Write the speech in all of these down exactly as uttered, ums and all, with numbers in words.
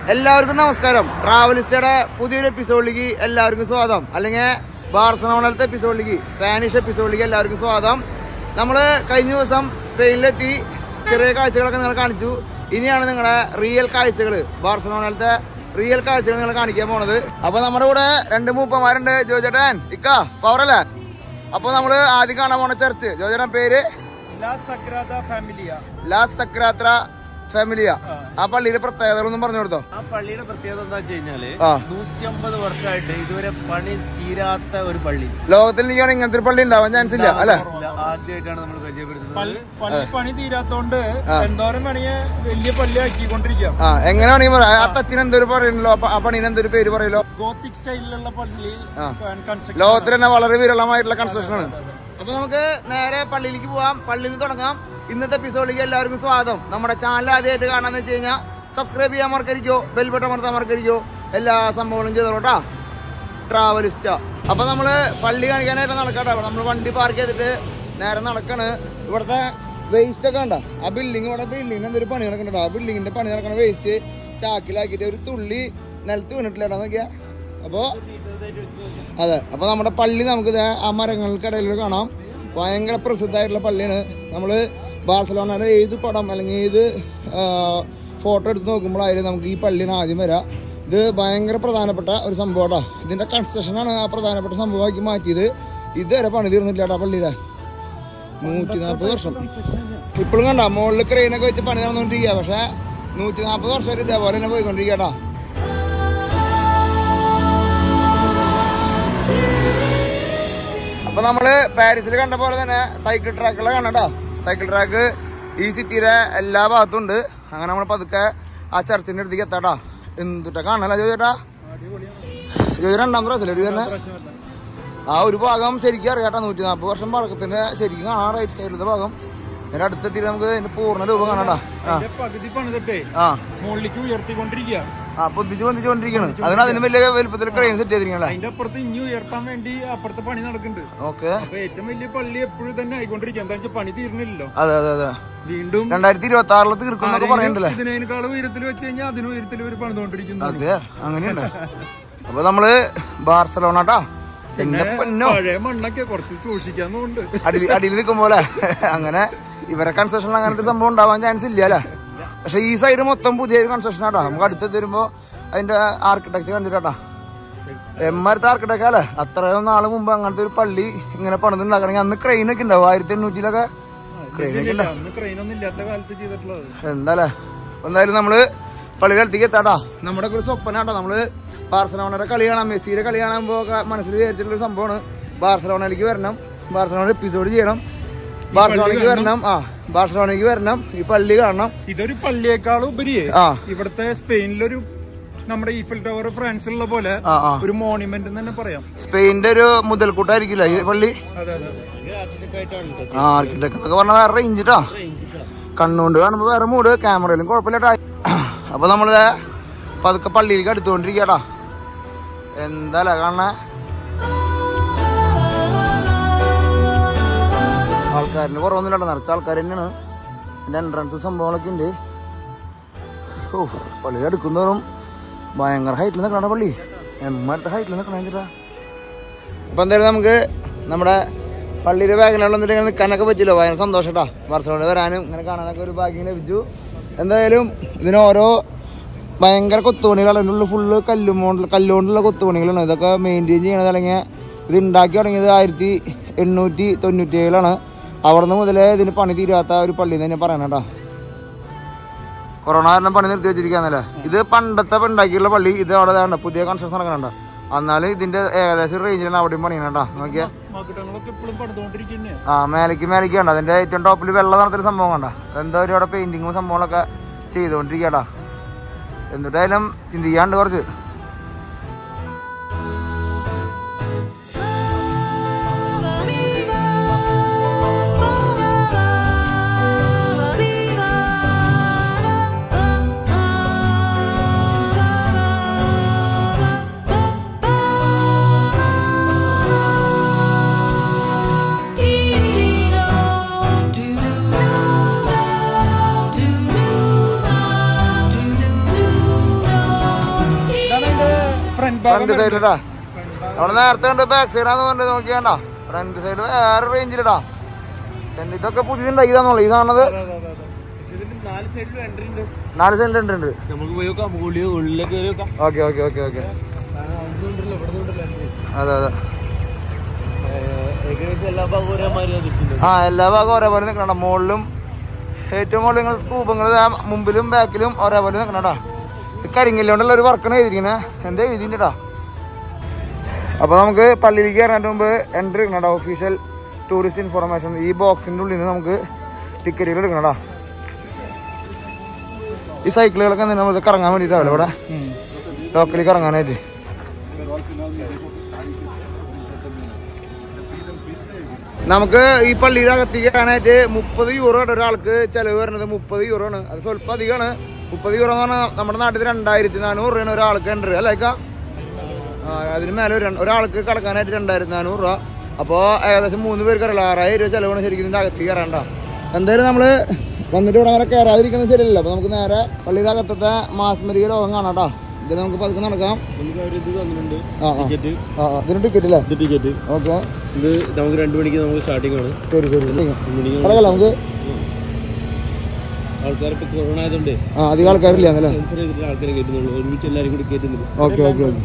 എല്ലാവർക്കും നമസ്കാരം. ട്രാവലിസ്റ്റയുടെ പുതിയൊരു എപ്പിസോഡിലേക്ക് എല്ലാവർക്കും സ്വാഗതം. അല്ലെങ്കിൽ ബാർസലോണത്തെ എപ്പിസോഡിലേക്ക്, സ്പാനിഷ് എപ്പിസോഡിലേക്ക് എല്ലാവർക്കും സ്വാഗതം. നമ്മള് കഴിഞ്ഞ ദിവസം സ്പെയിനിലെത്തി ചെറിയ കാഴ്ചകളൊക്കെ നിങ്ങൾ കാണിച്ചു. ഇനിയാണ് നിങ്ങളുടെ റിയൽ കാഴ്ചകള്, ബാർസലോണത്തെ റിയൽ കാഴ്ചകൾ നിങ്ങൾ കാണിക്കാൻ പോണത്. അപ്പൊ നമ്മുടെ കൂടെ രണ്ട് മൂപ്പന്മാരുണ്ട്. ജോജേട്ടൻ ഇക്ക പവറല്ലേ. അപ്പൊ നമ്മള് ആദ്യം കാണാൻ പോണ ചർച്ച്, ജോജേട്ടൻ പേര് ലാ സഗ്രാദ ഫാമിലിയ. ലാ സഗ്രാദ ഫാമിലിയ. ആ പള്ളിയുടെ പ്രത്യേകത ഒന്നും പറഞ്ഞു കൊടുത്തോ. ആ പള്ളിയുടെ പ്രത്യേകത എന്താ വെച്ച് കഴിഞ്ഞാല് നൂറ്റി അമ്പത് വർഷമായിട്ട് ഇതുവരെ പണി തീരാത്ത ഒരു പള്ളി. ലോകത്തിൽ നീയാണ് ഇങ്ങനത്തെ ഒരു പള്ളി ഉണ്ടാവാൻ ചാൻസ് ഇല്ല അല്ലെ. ആദ്യമായിട്ടാണ് നമ്മൾ പരിചയപ്പെടുത്തുന്നത്. പണി തീരാത്തോണ്ട് എന്തോരം പണിയെ വലിയ പള്ളി ആക്കിക്കൊണ്ടിരിക്കുക. ആ എങ്ങനെ വേണമെങ്കിൽ പറയാം. ആ തച്ചിന് എന്തൊരു പറയണല്ലോ, ആ പണീന് എന്തൊരു പേര് പറയല്ലോ. ഗോത്തിക് സ്റ്റൈലിലുള്ള പള്ളി. ലോകത്തിൽ തന്നെ വളരെ വിരളമായിട്ടുള്ള കൺസ്ട്രക്ഷൻ ആണ്. അപ്പൊ നമുക്ക് നേരെ പള്ളിയിലേക്ക് പോവാം, പള്ളിയിൽ നിന്ന് തുടങ്ങാം. ഇന്നത്തെ എപ്പിസോഡിലേക്ക് എല്ലാവർക്കും സ്വാഗതം. നമ്മുടെ ചാനൽ ആദ്യമായിട്ട് കാണാന്ന് വെച്ച് കഴിഞ്ഞാൽ സബ്സ്ക്രൈബ് ചെയ്യാൻ മറക്കരിക്കോ, ബെൽ ബട്ടൺ അമർത്താൻ മറക്കരിക്കോ, എല്ലാ സംഭവങ്ങളും ചെയ്തോട്ടാ. ട്രാവലിസ്റ്റ. അപ്പൊ നമ്മള് പള്ളി കാണിക്കാനായിട്ട് നടക്കാട്ടോ. നമ്മള് വണ്ടി പാർക്ക് ചെയ്തിട്ട് നേരെ നടക്കാണ്. ഇവിടുത്തെ വേസ്റ്റ് ഒക്കെ ഉണ്ടോ, ആ ബിൽഡിംഗ്, ഇവിടെ ബിൽഡിങ്ങിന് എന്തൊരു പണി നടക്കണ്ടോ. ആ ബിൽഡിങ്ങിന്റെ പണി നടക്കണ വേസ്റ്റ് ചാക്കിലാക്കിയിട്ട് ഒരു തുള്ളി നിലത്ത് വീണിട്ടില്ലേടാ നോക്കിയാ. അപ്പോ അതെ, അപ്പൊ നമ്മുടെ പള്ളി നമുക്ക് ആ മരങ്ങൾക്കിടയിൽ കാണാം. ഭയങ്കര പ്രസിദ്ധമായിട്ടുള്ള പള്ളിയാണ്. നമ്മള് ബാർസലോണയുടെ ഏത് പടം അല്ലെങ്കിൽ ഏത് ഫോട്ടോ എടുത്ത് നോക്കുമ്പോഴായാലും നമുക്ക് ഈ പള്ളിയാണ് ആദ്യം വരാം. ഇത് ഭയങ്കര പ്രധാനപ്പെട്ട ഒരു സംഭവമാട്ടോ. ഇതിന്റെ കൺസ്ട്രക്ഷനാണ് ആ പ്രധാനപ്പെട്ട സംഭവമാക്കി മാറ്റിയത്. ഇതുവരെ പണി തീർന്നില്ല ആ പള്ളിയിലെ. നൂറ്റി നാൽപ്പത് വർഷം ഇപ്പോഴും കണ്ട മുകളിൽ ക്രെയിനൊക്കെ വെച്ച് പണി നടന്നുകൊണ്ടിരിക്കുക. പക്ഷെ നൂറ്റി നാൽപ്പത് വർഷമായിട്ട് ഇതേപോലെ തന്നെ പോയിക്കൊണ്ടിരിക്കട്ടാ. അപ്പൊ നമ്മള് പാരീസിൽ കണ്ട പോലെ തന്നെ സൈക്കിൾ ട്രാക്കുകളെ കാണട്ടോ. സൈക്കിൾ ട്രാക്ക് ഈ സിറ്റിയിലെ എല്ലാ ഭാഗത്തും ഉണ്ട്. അങ്ങനെ നമ്മൾ പതുക്കെ ആ ചർച്ചിന്റെ അടുത്തേക്ക് എത്താട്ടാ. എന്തിട്ടാ കാണല ജോജേട്ടാ. ജോജി രണ്ടാം പ്രാവശ്യം ഒരു തന്നെ ആ ഒരു ഭാഗം ശരിക്കും അറിയാട്ടാ. നൂറ്റി നാൽപ്പത് വർഷം പഴക്കത്തിന്റെ ശരിക്കും കാണാൻ റൈറ്റ് സൈഡിലത്തെ ഭാഗം. അതിന്റെ അടുത്തെത്തിയിട്ട് നമുക്ക് അതിന്റെ പൂർണ്ണ രൂപം കാണാട്ടാ. പകുതി പണിതിട്ടേ മുകളിലേക്ക് ഉയർത്തിക്കൊണ്ടിരിക്കുക. ആ പൊന്തിച്ച് പൊന്തിച്ചുകൊണ്ടിരിക്കണം. അതിന് അതിന് വലിയ വലുപ്പത്തിൽ ക്രെയിൻ സെറ്റ് ചെയ്തിരിക്കണേ. അതിന്റെ അപ്പുറത്ത് ഇനി ഉയർത്താൻ വേണ്ടി അപ്പുറത്തെ പണി നടക്കുന്നുണ്ട്. ഓക്കെ. അപ്പൊ ഏറ്റവും വലിയ പള്ളി എപ്പോഴും തന്നെ ആയിക്കൊണ്ടിരിക്കുക. എന്താ വെച്ചാൽ പണി തീർന്നില്ലല്ലോ. അതെ അതെ അതെ. വീണ്ടും രണ്ടായിരത്തി ഇരുപത്തി ആറില് തീർക്കുന്നൊക്കെ പറയണ്ടല്ലേ. ഇതിനേക്കാളും ഉയരത്തിൽ വെച്ച് കഴിഞ്ഞാൽ അതിന് ഉയരത്തിൽ ഒരു പണിതുകൊണ്ടിരിക്കുന്നു. അതെ, അങ്ങനെയുണ്ട്. അപ്പൊ നമ്മള് ബാർസലോണട്ടാ. പഴയ മണ്ണൊക്കെ കുറച്ച് സൂക്ഷിക്കാന്നുണ്ട് അടിയിൽ അടിയിൽ നിൽക്കുമ്പോലെ. അങ്ങനെ ഇവരെ കൺസ്ട്രക്ഷൻ അങ്ങനത്തെ സംഭവം ഉണ്ടാവാൻ ചാൻസ് ഇല്ല അല്ലെ. പക്ഷെ ഈ സൈഡ് മൊത്തം പുതിയൊരു കൺസ്ട്രക്ഷൻ ആട്ടാ. നമുക്ക് അടുത്ത് വരുമ്പോ അതിന്റെ ആർക്കിടെക്ചർ കണ്ടിട്ടാ. എമ്മാരത്തെ ആർക്കിടെക്ട് അല്ലെ. അത്രയും നാള് മുമ്പ് അങ്ങനത്തെ ഒരു പള്ളി ഇങ്ങനെ പണിതുണ്ടാക്കണമെങ്കിൽ അന്ന് ക്രെയിനൊക്കെ ഉണ്ടാവും. ആയിരത്തി എണ്ണൂറ്റിലൊക്കെ ക്രെയിനൊക്കെ ഉണ്ടാവും. എന്താല്ലേ. എന്തായാലും നമ്മള് പള്ളിയുടെ അടുത്തേക്ക് എത്താട്ടാ. നമ്മുടെ ഒരു സ്വപ്നാട്ടോ. നമ്മള് ബാർസലോണയുടെ കളി കാണാം, മെസ്സിയുടെ കളി കാണുമ്പോ മനസ്സിൽ വിചാരിച്ചിട്ടുള്ള സംഭവമാണ്. ബാർസലോണയിലേക്ക് വരണം, ബാർസലോണ എപ്പിസോഡ് ചെയ്യണം, ബാർസലോണയ്ക്ക് വരണം. ആ ബാർസലോണയ്ക്ക് വരണം, ഈ പള്ളി കാണണം. ഇതൊരു പള്ളിയേക്കാളും ഉപരി ഇവിടുത്തെ സ്പെയിനിലൊരു നമ്മുടെ ഈഫൽ ടവർ ഫ്രാൻസിലുള്ള പോലെ ഒരു മോണുമെന്റ് തന്നെ പറയാം. സ്പെയിനിന്റെ ഒരു മുതൽക്കൂട്ടായിരിക്കില്ല ഈ പള്ളി. ആ ആർക്കിടെക്ട് ഒക്കെ പറഞ്ഞ വേറെ റേഞ്ചിട്ടാ. കണ്ണുകൊണ്ട് കാണുമ്പോ വേറെ മൂഡ്, ക്യാമറയിലും കുഴപ്പമില്ലട്ടാ. അപ്പൊ നമ്മള് പതുക്കെ പള്ളിയിലേക്ക് അടുത്തുകൊണ്ടിരിക്കട്ടാ. എന്താ കാണണേ. ആൾക്കാരിന് കുറവൊന്നുമില്ല, നിറച്ച ആൾക്കാർ തന്നെയാണ്. ഇതിന്റെ എൻട്രൻസ് സംഭവങ്ങളൊക്കെ ഉണ്ട്. ഓ പള്ളി അടുക്കുന്നവരും ഭയങ്കര ഹൈറ്റിൽ നിൽക്കണ പള്ളി. എമ്മടുത്ത ഹൈറ്റിൽ നിൽക്കണ. അപ്പൊ എന്തായാലും നമുക്ക് നമ്മുടെ പള്ളിയുടെ ബാഗിലുള്ള നിൽക്കാനൊക്കെ പറ്റില്ലോ. ഭയങ്കര സന്തോഷട്ടാ. ബാർസലോണ വരാനും ഇങ്ങനെ കാണാനൊക്കെ ഒരു ഭാഗ്യം ലഭിച്ചു. എന്തായാലും ഇതിന് ഓരോ ഭയങ്കര കൊത്തുപണികളാണ്. ഇതിനുള്ള ഫുള്ള് കല്ലുമോണ്ട് കല്ലുകൊണ്ടുള്ള കൊത്തുപണികളാണ്. ഇതൊക്കെ മെയിൻറ്റെയിൻ ചെയ്യണത്. അല്ലെങ്കിൽ ഇത് ഉണ്ടാക്കി തുടങ്ങിയത് ആയിരത്തി എണ്ണൂറ്റി തൊണ്ണൂറ്റി ഏഴിലാണ്. അവിടെ നിന്ന് മുതലേ ഇതിന് പണി തീരാത്ത ഒരു പള്ളി തന്നെ പറയണേട്ടാ. കൊറോണ കാരണം പണി നിർത്തി വെച്ചിരിക്കാന്നല്ലേ. ഇത് പണ്ടത്തെ ഉണ്ടാക്കിയുള്ള പള്ളി. ഇത് അവിടെ വേണ്ട പുതിയ കൺസ്ട്രക്ഷൻ നടക്കണുണ്ട്. എന്നാലും ഇതിന്റെ ഏകദേശം റേഞ്ചിലാണ് അവിടെയും പണിയണേട്ടാ. നോക്കിയാ ആ മേലേക്ക് മേലേക്ക് കണ്ട. അതിന്റെ ഏറ്റവും ടോപ്പിൽ വെള്ളം നടത്തുന്ന സംഭവം കണ്ട. എന്താ ഒരു അവിടെ പെയിന്റിങ്ങും സംഭവങ്ങളൊക്കെ ചെയ്തുകൊണ്ടിരിക്കട്ടാ. എന്നിട്ടായാലും ചിന്തിക്കാണ്ട് കുറച്ച്. ഫ്രണ്ട് സൈഡിലിടാ. അവിടെ നേരത്തെ ഉണ്ട് ബാക്ക് സൈഡാന്ന് പറഞ്ഞത് നോക്കിയാണ്ടാ. ഫ്രണ്ട് സൈഡ് വേറെ റേഞ്ചിലിടാ. ഇതൊക്കെ പുതിയതുണ്ടായി ഇതാണല്ലോ ഈ കാണുന്നത്. നാല് സൈഡിൽ ഉണ്ട് ഉണ്ട്. ഓക്കെ ഓക്കെ ഓക്കെ ഓക്കെ അതെ അതെ ആ എല്ലാ ഭാഗവും ഒരേപോലെ നിൽക്കണ. മുകളിലും ഏറ്റവും മുകളിൽ നിങ്ങൾ സ്കൂബങ്ങൾ മുമ്പിലും ബാക്കിലും ഒരേപോലെ നിൽക്കണടാ. കരിങ്കല്ലുകൊണ്ടുള്ള ഒരു വർക്കാണ് എഴുതിയിരിക്കണേ. എന്താ എഴുതിട്ടാ. അപ്പൊ നമുക്ക് പള്ളിയിലേക്ക് കയറാൻ മുമ്പ് എൻട്രി എടുക്കണടാ. ഒഫീഷ്യൽ ടൂറിസ്റ്റ് ഇൻഫർമേഷൻ ഈ ബോക്സിന്റെ ഉള്ളിൽ നിന്ന് നമുക്ക് ടിക്കറ്റുകൾ എടുക്കണടാ. ഈ സൈക്കിളുകളൊക്കെ നമ്മൾ കറങ്ങാൻ വേണ്ടിയിട്ടാവില്ല ഇവിടെ ലോക്കലിൽ കറങ്ങാനായിട്ട്. നമുക്ക് ഈ പള്ളിയുടെ അകത്തേക്ക് കയറാനായിട്ട് മുപ്പത് യൂറോ ആണ് ഒരാൾക്ക് ചെലവ് വരുന്നത്. മുപ്പത് യൂറോ ആണ്. അത് സ്വല്പം അധികമാണ്. മുപ്പത് യൂറോ എന്ന് പറഞ്ഞാൽ നമ്മുടെ നാട്ടിൽ രണ്ടായിരത്തി നാനൂറ് രൂപയാണ് ഒരാൾക്ക് എൻട്രി അല്ലേക്കാ. ആ അതിന് മേലെ ഒരാൾക്ക് കടക്കാനായിട്ട് രണ്ടായിരത്തി നാനൂറ് രൂപ. അപ്പോൾ ഏകദേശം മൂന്ന് പേർക്ക് അറിയില്ല ആറായിരം രൂപ ചിലവാണ് ശരിക്കും ഇതിൻ്റെ അകത്തേക്ക് കയറാണ്ട. എന്തായാലും നമ്മൾ വന്നിട്ട് ഇവിടെ വരെ കയറാതിരിക്കുന്നത് ശരിയല്ല. അപ്പോൾ നമുക്ക് നേരെ പള്ളിയുടെ അകത്തത്തെ മാസ്മരിക ലോകം കാണാം കേട്ടോ. ഇതിൽ നമുക്ക് പതുക്കെ നടക്കാം. ആ ആ ഇതിന് ടിക്കറ്റ് അല്ലേ? Ticket okay. ഇത് നമുക്ക് രണ്ടു മണിക്ക് നമുക്ക് സ്റ്റാർട്ടിംഗ് ആണ്. ശരി ശരി കിടക്കല്ല നമുക്ക്. ആൾക്കാരൊക്കെ കൊറോണ ആയതുകൊണ്ട് ആ അധികം ആൾക്കാരില്ല അല്ലേ? ആൾക്കാരെ കയറ്റുന്നുള്ളൂ. ഒരുമിച്ച് എല്ലാവരും കൂടി കയറ്റുന്നില്ല. ഓക്കെ ഓക്കെ ഓക്കെ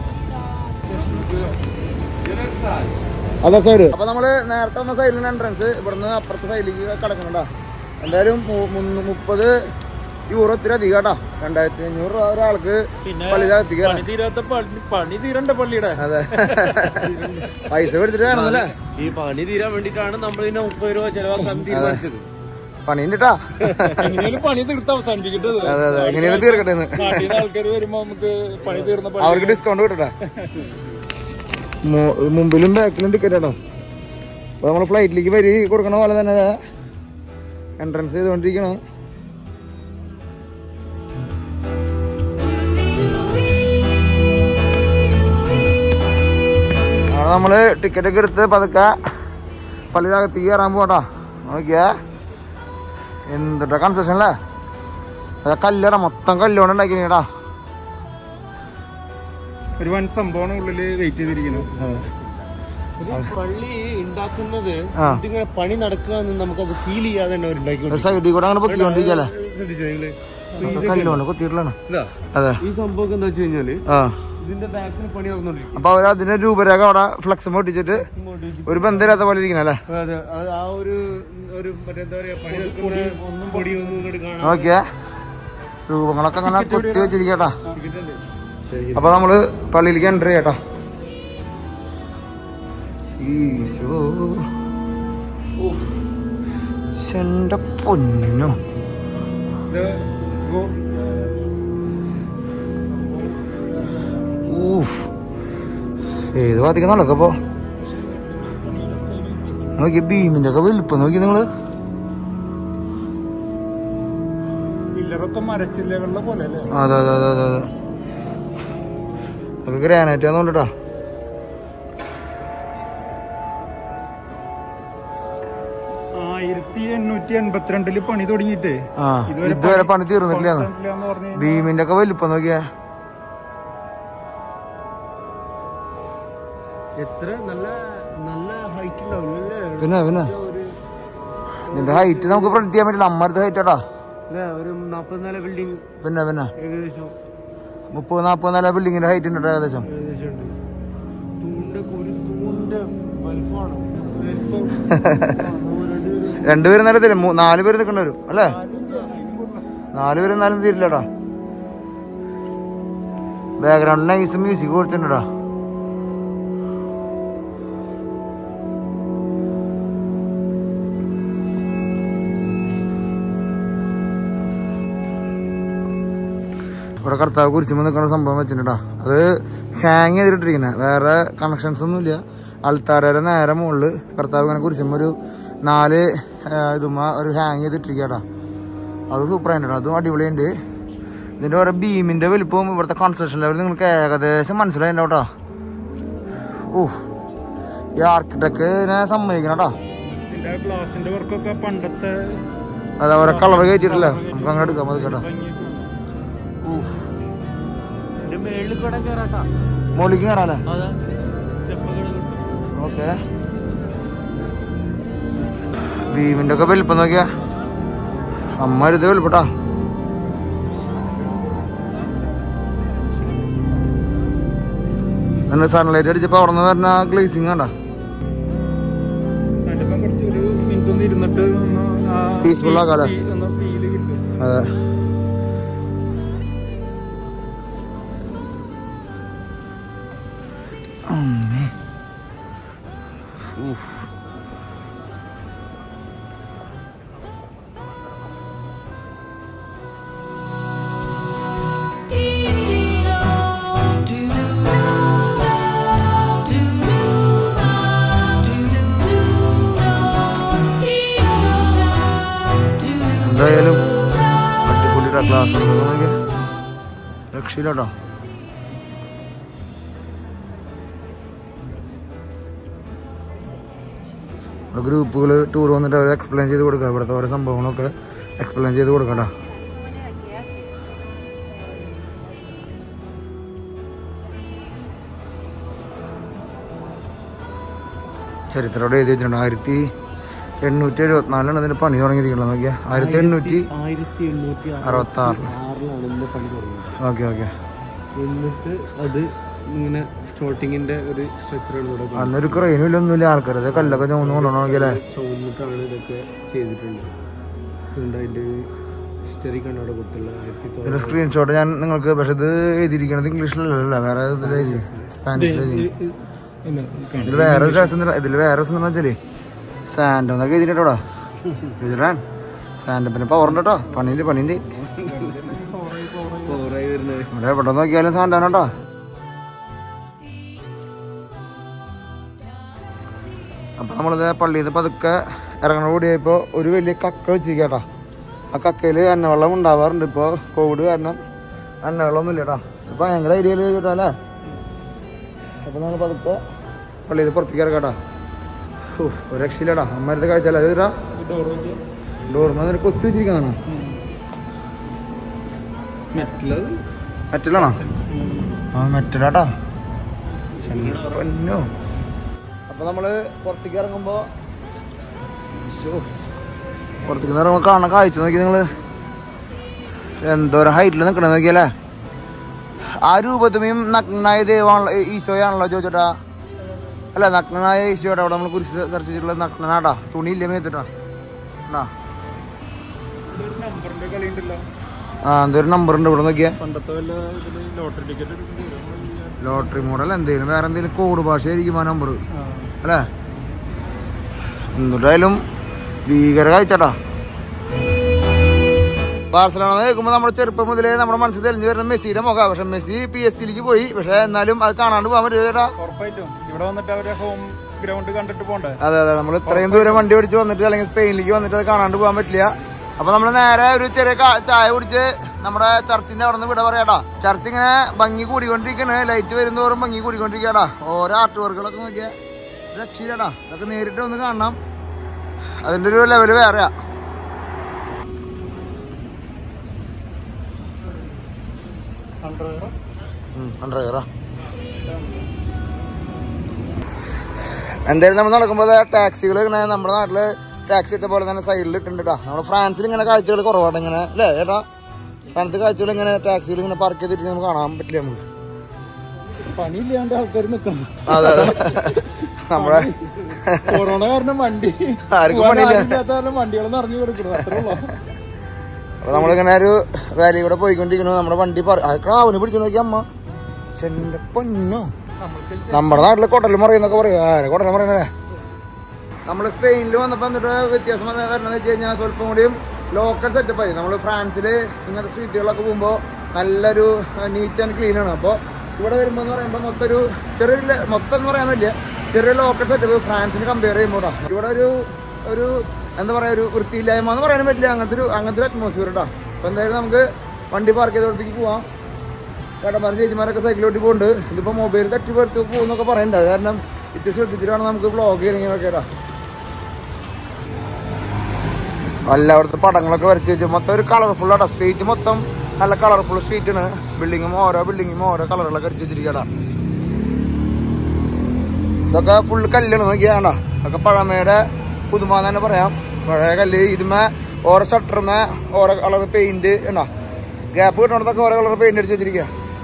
അതെ സൈഡ്. അപ്പൊ നമ്മള് നേരത്തെ വന്ന സൈഡിലാണ് എൻട്രൻസ്. ഇവിടുന്ന് അപ്പുറത്തെ സൈഡിലേക്ക് കിടക്കണുണ്ടോ. എന്തായാലും മുപ്പത് യൂറോ ഇത്തിരി അധികം കേട്ടോ. രണ്ടായിരത്തി അഞ്ഞൂറ് രൂപ ഒരാൾക്ക് പണി തീരണ്ട പള്ളിയുടെ. അതെ പൈസ കൊടുത്തിട്ട് വേണമെന്നല്ലേ. ഈ പണി തീരാൻ വേണ്ടിട്ടാണ് നമ്മൾ ഇതിനെ മുപ്പത് രൂപ ചെലവാക്കാൻ തീരുമാനിച്ചത്. പണിണ്ടാ പണി തീർത്ത് അവസാനിപ്പിക്കട്ടെ. അതെ അതെ എങ്ങനെയാണ് തീർക്കട്ടെ. ആൾക്കാർ വരുമ്പോ നമുക്ക് പണി തീർന്ന അവർക്ക് ഡിസ്കൗണ്ട് കിട്ടട്ടെ. മുമ്പിലും ബാക്കിലും ടിക്കറ്റ് കേട്ടോ. അപ്പൊ നമ്മള് ഫ്ലൈറ്റിലേക്ക് വരി കൊടുക്കണ പോലെ തന്നെ എൻട്രൻസ് ചെയ്തുകൊണ്ടിരിക്കണം. നമ്മള് ടിക്കറ്റ് ഒക്കെ എടുത്ത് പതുക്കെ പള്ളിയുടെ അകത്തേക്ക് കയറാൻ പോട്ടാ. നോക്കിയാ എന്തിട്ടാ കൺസെഷൻ അല്ലേ. അതെ കല്ലട മൊത്തം കല്ലുകൊണ്ട് ഉണ്ടാക്കിട്ടാ. ഒരു വൻ സംഭവമാണ് ഉള്ളില് വെയിറ്റ് ചെയ്തിരിക്കുന്നത്. പള്ളി ഉണ്ടാക്കുന്നത് ഇതിങ്ങനെ പണി നടക്കുക നമുക്കത് ഫീൽ ചെയ്യാതെ തന്നെ അവർ സൈഡിൽ കൂടെ അങ്ങനെ പൊക്കിക്കൊണ്ടിരിക്കല്ലേ. കല്ലുകൊണ്ട് കൊത്തിയിട്ടുള്ളതാണ്. അതെ ഈ സംഭവം എന്താ വെച്ച് കഴിഞ്ഞാല് ഇതിന്റെ ബാക്കിന് പണി നടന്നുകൊണ്ടിരിക്കും. അപ്പൊ അവർ അതിന്റെ രൂപരേഖ അവിടെ ഫ്ലക്സ് പൊട്ടിച്ചിട്ട് ഒരു ബന്ധമില്ലാത്ത പോലെ ഇരിക്കണല്ലേ. ആ ഒരു എന്താ പറയാ പണി നടക്കുന്ന ഒന്നും പൊടി ഒന്നും കാണാം. നോക്കിയാ രൂപങ്ങളൊക്കെ അങ്ങനെ കൊത്തി വെച്ചിരിക്കട്ടാ. അപ്പൊ നമ്മള് പള്ളിയിലേക്ക് എൻട്രി ചെയ്യട്ടാ. ഈശോ എന്റെ പൊന്നോ. ഏത് ഭാഗത്തേക്ക് നടക്കപ്പോ നോക്കി ബീമിന്റെ ഒക്കെ വലിപ്പം നോക്കി നിങ്ങള്. അതെ അതെ അതെ അതെ അതെ ഒക്കെ ഗ്രാനൈറ്റ് ആണെന്നുണ്ടാ. ആയിരത്തി എണ്ണൂറ്റി എൺപത്തിരണ്ടില് പണി തുടങ്ങിയിട്ട് ഇതുവരെ പണി തീർന്നിട്ടില്ല. ബീമിന്റെ ഒക്കെ വലിപ്പം നോക്കിയാ. എത്ര നല്ല നല്ല ഹൈറ്റ് ഉണ്ടാവും. പിന്നെ പിന്നെ ഇതിന്റെ ഹൈറ്റ് നമുക്ക് പ്രൊഡിക്ട് ചെയ്യാൻ പറ്റില്ല. അമ്മടുത്ത ഹൈറ്റ് ആട്ടാ. ഒരു നാപ്പത് നില ബിൽഡിംഗ്. പിന്നെ പിന്നെ ഏകദേശം മുപ്പത് നാപ്പത് നില ബിൽഡിങ്ങിന്റെ ഹൈറ്റ് ഉണ്ട് ഏകദേശം. രണ്ടുപേരും നേരം തരും. നാല് പേര് നിൽക്കേണ്ടി വരും അല്ലേ. നാല് പേരും എന്നാലും തീരില്ലടാ. ബാക്ക്ഗ്രൗണ്ടിൽ നൈസ് മ്യൂസിക് കൊടുത്തിട്ടുണ്ടാ. ഇവിടെ കർത്താവ് കുരിശുമ്പോൾ നിൽക്കുന്ന സംഭവം വെച്ചിട്ടുണ്ടാ. അത് ഹാങ് ചെയ്തിട്ടിരിക്കുന്നത്. വേറെ കണക്ഷൻസ് ഒന്നുമില്ല. അൾത്താരയുടെ നേരെ മുകളിൽ കർത്താവ് ഇങ്ങനെ കുരിശുമ്പോൾ ഒരു നാല് ഇതുമ്മ ഒരു ഹാങ് ചെയ്തിട്ടിരിക്കട്ടാ. അത് സൂപ്പറായിട്ടാ. അതും അടിപൊളിയുണ്ട്. ഇതിൻ്റെ ഓരോ ബീമിൻ്റെ വലിപ്പവും ഇവിടുത്തെ കൺസ്ട്രക്ഷൻ ലെവൽ നിങ്ങൾക്ക് ഏകദേശം മനസ്സിലായിട്ടോ. ഓ ഈ ആർക്കിടെക്റ്റിനെ സമ്മതിക്കണട്ടാ. അതെ ഓരോ കളർ കയറ്റിട്ടില്ല. നമുക്ക് അങ്ങനെ എടുക്കാം അത് കേട്ടോ. മോളിക്ക് കയറാല്ലേ? ഓക്കെ. ഭീമിന്റെ ഒക്കെ വലിപ്പം നോക്കിയാ അമ്മ ഇത് വലിപ്പട്ടാ. സൺലൈറ്റ് അടിച്ചപ്പോ അവിടെ നിന്ന് വരുന്ന ഗ്ലേസിങ് കണ്ടാ. പീസ്ഫുൾ ആക്കാല്ലേ? അതെ. എന്തായാലും അടിപൊളിയുടെ ക്ലാസ് രക്ഷയിലോട്ടോ. ഗ്രൂപ്പുകൾ ടൂർ വന്നിട്ട് അവർ എക്സ്പ്ലെയിൻ ചെയ്ത് കൊടുക്കുക. ഇവിടുത്തെ ഓരോ സംഭവങ്ങളൊക്കെ എക്സ്പ്ലെയിൻ ചെയ്ത് കൊടുക്കട്ടോ. ചരിത്രം എഴുതി വെച്ചിട്ടുണ്ട്. ആയിരത്തി എണ്ണൂറ്റി എഴുപത്തിനാലിലാണ് ഇതിന്റെ പണി തുടങ്ങിയിരിക്കുന്നത്. നോക്കിയാ ആയിരത്തി എണ്ണൂറ്റി അറുപത്തി ആറിലാണ്. Okay okay. എന്നിട്ട് അത് ഇങ്ങനെ സ്റ്റാർട്ടിങ്ങിന്റെ ഒരു സ്ട്രക്ചറാണ്. അന്നൊരു ക്രെയിനും ഇല്ലൊന്നുമില്ല. ആൾക്കാർ ഇത് കല്ലൊക്കെ ചുമന്ന് കൊണ്ടുപോകണം നോക്കിയല്ലേ. ചുമന്നിട്ടാണ് ഇതൊക്കെ ചെയ്തിട്ടുണ്ട്. അതിന്റെ ഹിസ്റ്ററി കണ്ടവിടെ കൊടുത്തുള്ള ഇതിന്റെ സ്ക്രീൻഷോട്ട് ഞാൻ നിങ്ങൾക്ക്, പക്ഷെ ഇത് എഴുതിയിരിക്കണത് ഇംഗ്ലീഷിലല്ല, വേറെ ഇതിൽ എഴുതി സ്പാനിഷിൽ എഴുതി. ഇതിൽ വേറെ ഒരു രസം ഇതിൽ വേറെ രസം എന്താ വെച്ചാല് സാൻഡ് എന്നൊക്കെ എഴുതിട്ടോടാ. എഴുതിടാൻ സാൻഡ് പിന്നെ പവറുണ്ട് കേട്ടോ. പണിയില് പണിന്റെ ഇവിടെ എവിടെ നോക്കിയാലും സാൻഡാണ് കേട്ടോ. അപ്പൊ നമ്മളിത് പള്ളിയിൽ നിന്ന് പതുക്കെ ഇറങ്ങണ കൂടിയപ്പോ ഒരു വലിയ കക്ക വെച്ചിരിക്കട്ടാ. ആ കക്കയില് എണ്ണവെള്ളം ഉണ്ടാവാറുണ്ട്. ഇപ്പൊ കോവിഡ് കാരണം എണ്ണവെള്ളമൊന്നും ഇല്ല കേട്ടാ. ഇപ്പൊ ഭയങ്കര ഐഡിയയിൽ കേട്ടോ അല്ലേ. അപ്പൊ നമ്മൾ പതുക്കെ പള്ളിയിൽ പുറത്തേക്ക് ഇറക്കാട്ടാ. ഒരു രക്ഷയില്ലടാ. അമ്മരുടെ കാഴ്ചല്ല അത് ഡോർന്ന് കൊത്തി വെച്ചിരിക്കുന്നതാണ്. മെറ്റലാണോ? ആ മെറ്റലാട്ടാ. പൊന്നോ. അപ്പൊ നമ്മള് പുറത്തേക്ക് ഇറങ്ങുമ്പോ പുറത്തേക്ക് ഇറങ്ങുമ്പോ കാണാൻ കാഴ്ച നോക്കി നിങ്ങള്. എന്തോരം ഹൈറ്റിൽ നിക്കണ നോക്കിയല്ലേ. ആ രൂപത്തുമേയും നഗ്നായ ദൈവമാണല്ലോ, ഈശോയാണല്ലോ ചോദിച്ചോട്ടാ. അല്ല, നഗ്നായ ഈശോയുടെ അവിടെ നമ്മൾ കുറിച്ച് ദർശിച്ചിട്ടുള്ള നഗ്നാട്ടാ. തുണിയില്ല മേത്തിട്ടാ. ആ എന്തൊരു നമ്പർ ഉണ്ട് ഇവിടെ നോക്കിയാ. ലോട്ടറി മോഡൽ എന്തെങ്കിലും വേറെ എന്തെങ്കിലും കോഡ് ഭാഷ ആയിരിക്കും ആ നമ്പർ അല്ലേ. എന്തായാലും ഭീകര കാഴ്ചട്ടാ. ബാർസലോണ കേൾക്കുമ്പോൾ നമ്മുടെ ചെറുപ്പം മുതലേ നമ്മുടെ മനസ്സിൽ തെളിഞ്ഞു വരുന്ന മെസ്സിയുടെ മുഖം. പക്ഷെ മെസ്സി പി എസ് സിയിലേക്ക് പോയി. പക്ഷെ എന്നാലും അത് കാണാണ്ട് പോകാൻ പറ്റുമോ ചേട്ടാ? അതെ അതെ. നമ്മൾ ഇത്രയും ദൂരം വണ്ടി ഓടിച്ച് വന്നിട്ട് അല്ലെങ്കിൽ സ്പെയിനിലേക്ക് വന്നിട്ട് അത് കാണാണ്ട് പോകാൻ പറ്റില്ല. അപ്പൊ നമ്മള് നേരെ ഒരു ചെറിയ ചായ കുടിച്ച് നമ്മുടെ ചർച്ചിന്റെ അവിടെ നിന്ന് വിട പറയാട്ടാ. ചർച്ച് ഇങ്ങനെ ഭംഗി കൂടിക്കൊണ്ടിരിക്കണ്. ലൈറ്റ് വരുന്നതോറും ഭംഗി കൂടിക്കൊണ്ടിരിക്കട്ടാ. ഓരോ ആർട്ട് വർക്കുകളൊക്കെ നോക്കിയാ രക്ഷയില്ലടാ. ഇതൊക്കെ നേരിട്ട് ഒന്ന് കാണണം. അതിന്റെ ഒരു ലെവല് വേറെയാ. എന്തായാലും നമ്മൾ നടക്കുമ്പോൾ ടാക്സികൾ ഇങ്ങനെ നമ്മുടെ നാട്ടില് ടാക്സി ഇട്ട പോലെ തന്നെ സൈഡിൽ ഇട്ടുണ്ട് കേട്ടോ. നമ്മുടെ ഫ്രാൻസിൽ ഇങ്ങനെ കാഴ്ചകൾ കുറവാണ് ഇങ്ങനെ അല്ലേ ചേട്ടാ. ഫ്രാൻസിൽ കാഴ്ചകൾ ഇങ്ങനെ ടാക്സിയിൽ ഇങ്ങനെ പാർക്ക് ചെയ്തിട്ട് നമുക്ക് കാണാൻ പറ്റില്ല. നമുക്ക് പണിയില്ലാണ്ട് ആൾക്കാർ നിൽക്കണം. അതെ അതെ. നമ്മുടെ കൊറോണ കാരണം വണ്ടി ആർക്കും പണിയില്ല. വണ്ടികളൊന്നും അറിഞ്ഞു കൊടുക്കണം അത്രേ ഉള്ളൂ. അപ്പൊ നമ്മളിങ്ങനെ ഒരു വാലി കൂടെ പോയിക്കൊണ്ടിരിക്കുന്നു. നമ്മുടെ വണ്ടി ക്രാവിന് പിടിച്ചു നോക്കിയ അമ്മ ചെന്റെ പൊന്നോ. നമ്മുടെ നാട്ടില് കൊടലും മറിയെന്നൊക്കെ പറയും. ആരെ കൊടലും പറയുന്നേ. നമ്മള് സ്പെയിനിൽ വന്നപ്പോ എന്നിട്ട് വ്യത്യാസം വരണമെന്ന് വെച്ച് കഴിഞ്ഞാൽ സ്വല്പം കൂടിയും ലോക്കൽ സെറ്റപ്പായി. നമ്മൾ ഫ്രാൻസില് ഇങ്ങനത്തെ സ്ട്രീറ്റുകളൊക്കെ പോകുമ്പോൾ നല്ലൊരു നീറ്റ് ആൻഡ് ക്ലീൻ ആണ്. അപ്പോൾ ഇവിടെ വരുമ്പോൾ എന്ന് പറയുമ്പോൾ മൊത്തം ഒരു ചെറിയൊരു മൊത്തം എന്ന് പറയാൻ പറ്റില്ല, ചെറിയ ലോക്കൽ സെറ്റപ്പ് ഫ്രാൻസിന് കമ്പയർ ചെയ്യുമ്പോൾ ഇവിടെ ഒരു ഒരു എന്താ പറയുക ഒരു വൃത്തിയില്ലായ്മ എന്ന് പറയാനും പറ്റില്ല. അങ്ങനത്തെ ഒരു അങ്ങനത്തെ ഒരു അറ്റ്മോസ്ഫിയർ കേട്ടോ. അപ്പോൾ എന്തായാലും നമുക്ക് വണ്ടി പാർക്ക് ചെയ്തോടത്തേക്ക് പോവാം. ചേട്ടന്മാരും ചേച്ചിമാരൊക്കെ സൈക്കിളോട്ടി പോകുന്നുണ്ട്. ഇതിപ്പോൾ മൊബൈൽ തട്ടി പറിച്ച് പോകുന്നൊക്കെ പറയുന്നുണ്ട്. അത് കാരണം ഇത് ശ്രദ്ധിച്ചിട്ടാണ് നമുക്ക് വ്ളോഗ് ചെയ്യണമെങ്കിൽ കേട്ടോ. എല്ലായിടത്തും പടങ്ങളൊക്കെ വരച്ച് വെച്ചു. മൊത്തം ഒരു കളർഫുൾ ആട്ടോ. സ്ട്രീറ്റ് മൊത്തം നല്ല കളർഫുൾ സ്ട്രീറ്റാണ്. ബിൽഡിങ്ങും ഓരോ ബിൽഡിങ്ങും ഓരോ കളറുകളൊക്കെ അടിച്ചു വെച്ചിരിക്കടാ. ഇതൊക്കെ ഫുള്ള് കല്ലാണ് നോക്കിയാണ്ട. അതൊക്കെ പഴമയുടെ പുതുമ തന്നെ പറയാം. പഴയ കല്ല്. ഇതുമേ ഓരോ ഷട്ടറുമേ ഓരോ കളർ പെയിന്റ് എന്നാ ഗ്യാപ്പ് കിട്ടണതൊക്കെ ഓരോ കളർ പെയിന്റ് അടിച്ചു വെച്ചിരിക്കുക.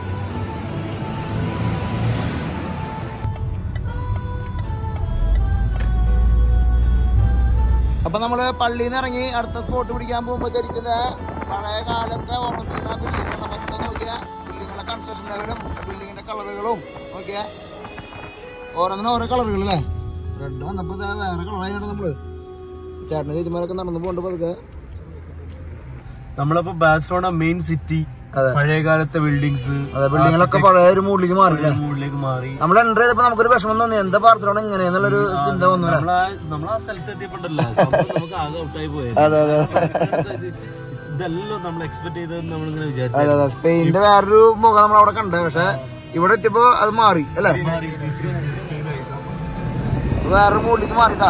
അപ്പൊ നമ്മള് പള്ളിയിൽ നിന്ന് ഇറങ്ങി അടുത്ത സ്പോട്ട് പിടിക്കാൻ പോകുമ്പോ ശരിക്കും പഴയ കാലത്തെ ഓർമ്മിപ്പിക്കുന്ന ബിൽഡിങ്ങുകൾ മൊത്തം നോക്കിയാ ബിൽഡിങ്ങുകളുടെ കൺസ്ട്രക്ഷൻ ലെവലും ബിൽഡിങ്ങിന്റെ കളറുകളും നോക്കിയാ ഓരോന്നിനും ഓരോ കളറുകൾ അല്ലേ. റെഡ് വന്നപ്പോ വേറെ കളറായിട്ട് നമ്മള് ചേട്ടന് ചേച്ചിമാരൊക്കെ നടന്നു പോകണ്ട പതുക്കെ. നമ്മളിപ്പോ ബാഴ്സലോണ മെയിൻ സിറ്റി, പഴയകാലത്തെ ബിൽഡിങ്സ്, അതെ ബിൽഡിങ്ങുകളൊക്കെ പഴയ ഒരു മൂഡിലേക്ക് മാറി മൂഡിലേക്ക് മാറി. നമ്മൾ എൻ്റർ ചെയ്തപ്പോ നമുക്കൊരു വിഷമം തോന്നി, എന്താ ബാർസലോണ ഇങ്ങനെയെന്നുള്ളൊരു ചിന്ത തോന്നുന്നു. നമ്മൾ ആ സ്ഥലത്ത് എത്തിയപ്പോണ്ടല്ലോ നമുക്ക് ആകെ ഔട്ടായി പോയത്. അതെ അതെ ഇതല്ലോ നമ്മൾ എക്സ്പെക്ട് ചെയ്തത് നമ്മളിങ്ങനെ വിചാരിച്ചു. അതെ അതെ സ്പെയിനിന്റെ വേറൊരു മുഖം നമ്മൾ അവിടെ കണ്ടത്. പക്ഷെ ഇവിടെ എത്തിയപ്പോ അത് മാറി അല്ലേ, വേറൊരു മൂഡിലേക്ക് മാറിട്ടാ.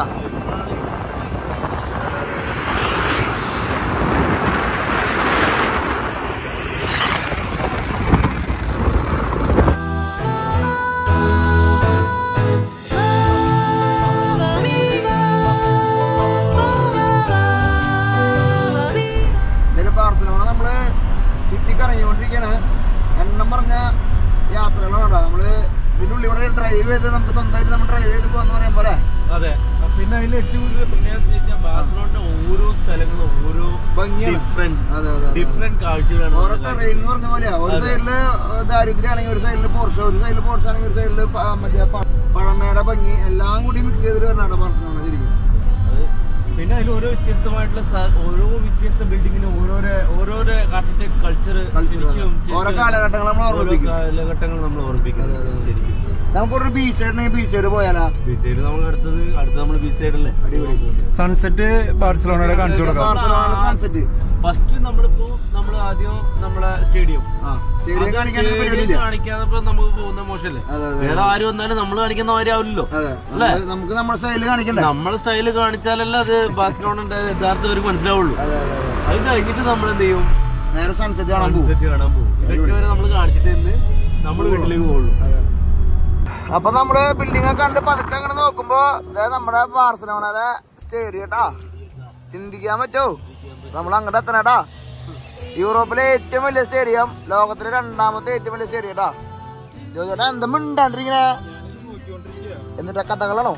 ബാർസലോണ നമ്മള് ചുറ്റിക്കറങ്ങിക്കൊണ്ടിരിക്കാണ്. എണ്ണം പറഞ്ഞ യാത്രകളാണ്. നമ്മള് ഇതിന്റെ ഉള്ളിൽ കൂടെ ഡ്രൈവ് ചെയ്ത് നമുക്ക് സ്വന്തമായിട്ട് നമ്മൾ ഡ്രൈവ് ചെയ്ത് പോകാന്ന് പറയാൻ പോലെ. അതെ, പിന്നെ അതിൽ ഏറ്റവും കൂടുതൽ പ്രത്യേകത ബാർസലോണയുടെ ഓരോ സ്ഥലങ്ങളും ഓരോ ഡിഫറെന്റ് കാഴ്ചകളാണ്. ഓരോ ടെറൈൻ എന്ന് പറഞ്ഞ പോലെയാ. ഒരു സൈഡില് ദാരിദ്ര്യമാണെങ്കിൽ ഒരു സൈഡില് പോർഷ, ഒരു സൈഡില് പോർഷ ആണെങ്കിൽ ഒരു സൈഡില് മറ്റേ പഴമയുടെ ഭംഗി എല്ലാം കൂടി മിക്സ് ചെയ്തിട്ട് വരണാണ് ബാർസലോണ ശരിക്കും. പിന്നെ അതിൽ ഓരോ വ്യത്യസ്തമായിട്ടുള്ള ഓരോ വ്യത്യസ്ത ബിൽഡിങ്ങിനും ഓരോരോ ഓരോരോ ആർക്കിടെക്ട് കൾച്ചർ ഓരോ കാലഘട്ടങ്ങൾ നമ്മൾ ഓർമ്മിപ്പിക്കും. കാലഘട്ടങ്ങൾ നമ്മൾ ഓർമ്മിപ്പിക്കുന്നത് ശരിക്കും. നമുക്കൊരു ബീച്ച് സൈഡ് ബീച്ച് സൈഡ് പോയാലോ? ബീച്ച് സൈഡ് നമ്മൾ അടുത്തത് അടുത്ത് നമ്മൾ ബീച്ച് സൈഡല്ലേ. സൺസെറ്റ് ബാർസലോണയുടെ കാണിച്ചു കൊടുക്കാം. സൺസെറ്റ് ഫസ്റ്റ് നമ്മളിപ്പോ നമ്മൾ ആദ്യം നമ്മളെ സ്റ്റേഡിയം കാണിക്കാതെ നമുക്ക് പോകുന്ന മോശമല്ലേ. വേറെ ആര് വന്നാലും നമ്മൾ കാണിക്കുന്ന കാര്യമാവില്ലല്ലോ അല്ലെ. നമുക്ക് നമ്മുടെ സ്റ്റൈല് കാണിക്കണ്ടേ. നമ്മളെ സ്റ്റൈല് കാണിച്ചാലല്ലേ അത് ബാർസലോണയുടെ യഥാർത്ഥ പേർക്ക് മനസ്സിലാവുള്ളൂ. അത് കഴിഞ്ഞിട്ട് നമ്മൾ എന്ത് ചെയ്യും, നേരെ സൺസെറ്റ് കാണാൻ പോകും. സൺസെറ്റ് കാണാൻ പോകും. ഇതൊക്കെ വരെ നമ്മൾ കാണിച്ചിട്ട് നമ്മൾ വീട്ടിലേക്ക് പോകുള്ളൂ. അപ്പൊ നമ്മള് ബിൽഡിംഗ് ഒക്കെ കണ്ട് പതുക്കെ അങ്ങനെ നോക്കുമ്പോ നമ്മുടെ ബാർസലോണയുടെ സ്റ്റേഡിയം ട്ടാ. ചിന്തിക്കാൻ പറ്റോ നമ്മൾ അങ്ങോട്ട് എത്തണേട്ടാ. യൂറോപ്പിലെ ഏറ്റവും വലിയ സ്റ്റേഡിയം, ലോകത്തിലെ രണ്ടാമത്തെ ഏറ്റവും വലിയ സ്റ്റേഡിയം ട്ടാ. ജോജേട്ടാ എന്താ മിണ്ടാണ്ടിരിക്കണേ? എന്നിട്ട് കഥകളാണോ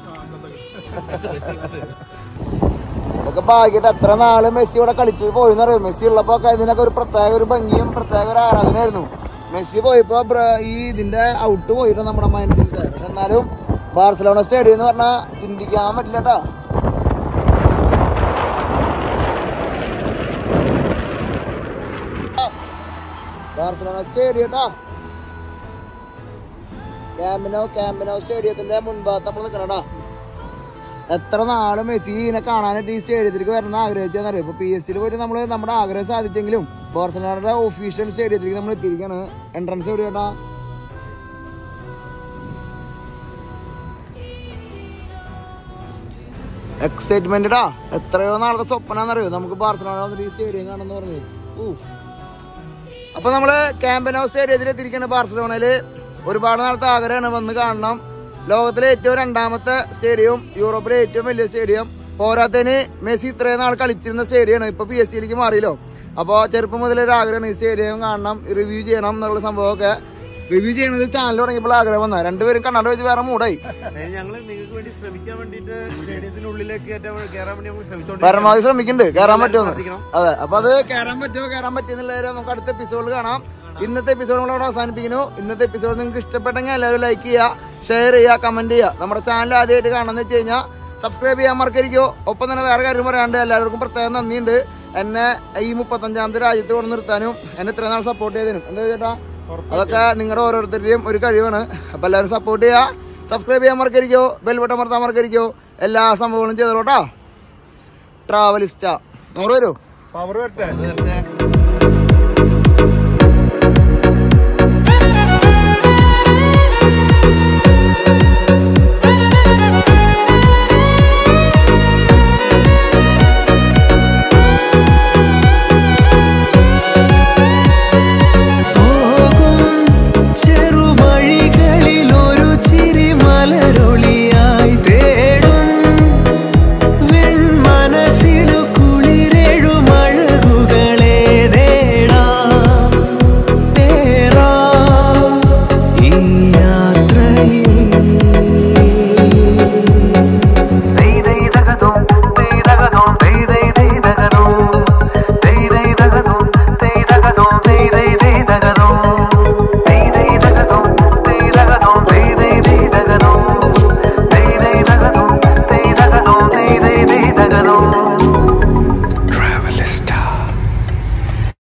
ഇതൊക്കെ? ഭാഗ്യട്ട് എത്ര നാള് മെസ്സി ഇവിടെ കളിച്ചു പോയിന്ന് അറിയാം. മെസ്സി ഉള്ളപ്പോ ഇതിനൊക്കെ ഒരു പ്രത്യേക ഒരു ഭംഗിയും പ്രത്യേക ഒരു ആരാധനയായിരുന്നു. മെസ്സി പോയപ്പോ ഈ ഇതിന്റെ ഔട്ട് പോയിട്ട് നമ്മുടെ മനസ്സിലത്തെ. പക്ഷെ എന്നാലും ബാർസലോണ സ്റ്റേഡിയം എന്ന് പറഞ്ഞാൽ ചിന്തിക്കാൻ പറ്റില്ല കേട്ടാ. ബാർസലോണ സ്റ്റേഡിയം ട്ടാ. ക്യാമ്പിനോ ക്യാമ്പിനോ സ്റ്റേഡിയത്തിന്റെ മുൻഭാഗത്ത് നമ്മൾ നിൽക്കണടാ. എത്ര നാള് മെസ്സിനെ കാണാനായിട്ട് ഈ സ്റ്റേഡിയത്തിലേക്ക് വരണം ആഗ്രഹിച്ചെന്നറിയാം. ഇപ്പൊ പി എസ് സിയിൽ പോയിട്ട് നമ്മള് നമ്മുടെ ആഗ്രഹം സാധിച്ചെങ്കിലും ബാർസലോണയുടെ ഒഫീഷ്യൽ സ്റ്റേഡിയത്തിലേക്ക് നമ്മൾ എത്തിയിരിക്കുകയാണ്. എൻട്രൻസ് എവിടെയാട്ടാ? എക്സൈറ്റ്മെന്റാ. എത്രയോ നാളത്തെ സ്വപ്നാന്നറിയോ നമുക്ക് ബാർസലോണ വന്നിട്ട് ഈ സ്റ്റേഡിയം കാണുമെന്ന് പറഞ്ഞു. അപ്പൊ നമ്മള് ക്യാമ്പനോ സ്റ്റേഡിയത്തിൽ എത്തിയിരിക്കുകയാണ്. ബാർസലോണയില് ഒരുപാട് നാളത്തെ ആഗ്രഹമാണ് വന്ന് കാണണം. ലോകത്തിലെ ഏറ്റവും രണ്ടാമത്തെ സ്റ്റേഡിയം, യൂറോപ്പിലെ ഏറ്റവും വലിയ സ്റ്റേഡിയം, പോരാത്തതിന് മെസ്സി ഇത്രയും നാൾ കളിച്ചിരുന്ന സ്റ്റേഡിയമാണ്. ഇപ്പൊ പി എസ് സിയിലേക്ക് മാറിയല്ലോ. അപ്പോൾ ചെറുപ്പം മുതലൊരു ആഗ്രഹമാണ് ഈ സ്റ്റേഡിയം കാണണം, റിവ്യൂ ചെയ്യണം എന്നുള്ള സംഭവമൊക്കെ. റിവ്യൂ ചെയ്യണത് ചാനൽ തുടങ്ങിയപ്പോൾ ആഗ്രഹം വന്നാൽ രണ്ടുപേരും കണ്ണാണ്ട് വെച്ച് വേറെ മൂടായി. ഞങ്ങള് നിങ്ങൾക്ക് വേണ്ടി ശ്രമിക്കാൻ വേണ്ടിട്ട് സ്റ്റേഡിയത്തിനുള്ളിലേക്ക് കയറാൻ വേണ്ടി നമ്മൾ ശ്രമിച്ചോണ്ട് പരമാവധി ശ്രമിക്കുന്നുണ്ട് കയറാൻ പറ്റുമെന്ന്. അതെ, അപ്പൊ അത് കയറാൻ പറ്റുമോ കയറാൻ പറ്റുമെന്നുള്ളവരെ നമുക്ക് അടുത്ത എപ്പിസോഡിൽ കാണാം. ഇന്നത്തെ എപ്പിസോഡ് നമ്മളവിടെ അവസാനിപ്പിക്കുന്നു. ഇന്നത്തെ എപ്പിസോഡ് നിങ്ങൾക്ക് ഇഷ്ടപ്പെട്ടെങ്കിൽ എല്ലാവരും ലൈക്ക് ചെയ്യുക, ഷെയർ ചെയ്യുക, കമന്റ് ചെയ്യുക. നമ്മുടെ ചാനൽ ആദ്യമായിട്ട് കാണാന്ന് വെച്ച് കഴിഞ്ഞാൽ സബ്സ്ക്രൈബ് ചെയ്യാൻ മറക്കരിക്കോ. ഒപ്പം തന്നെ വേറെ കാര്യം പറയാണ്ട് എല്ലാവർക്കും പ്രത്യേകം നന്ദിയുണ്ട്. എന്നെ ഈ മുപ്പത്തഞ്ചാമത്തെ രാജ്യത്ത് കൊണ്ട് നിർത്താനും എന്നെ ഇത്രയും നാൾ സപ്പോർട്ട് ചെയ്തതിനും. എന്താ ചേട്ടാ, അതൊക്കെ നിങ്ങളുടെ ഓരോരുത്തരുടെയും ഒരു കഴിവാണ്. അപ്പൊ എല്ലാവരും സപ്പോർട്ട് ചെയ്യുക, സബ്സ്ക്രൈബ് ചെയ്യാൻ മറക്കരിക്കോ, ബെൽ ബട്ടൺ അമർത്താൻ മറക്കരിക്കോ. എല്ലാ സംഭവങ്ങളും ചെയ്തോട്ടാ. ട്രാവലിസ്റ്റ നൂറ് വരൂ. പവർ വരട്ടെ.